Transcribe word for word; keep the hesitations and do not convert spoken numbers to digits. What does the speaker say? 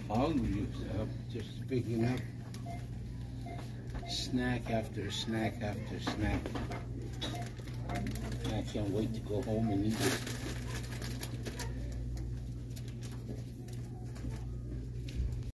hungry, so I'm just picking up snack after snack after snack. I can't wait to go home and eat it.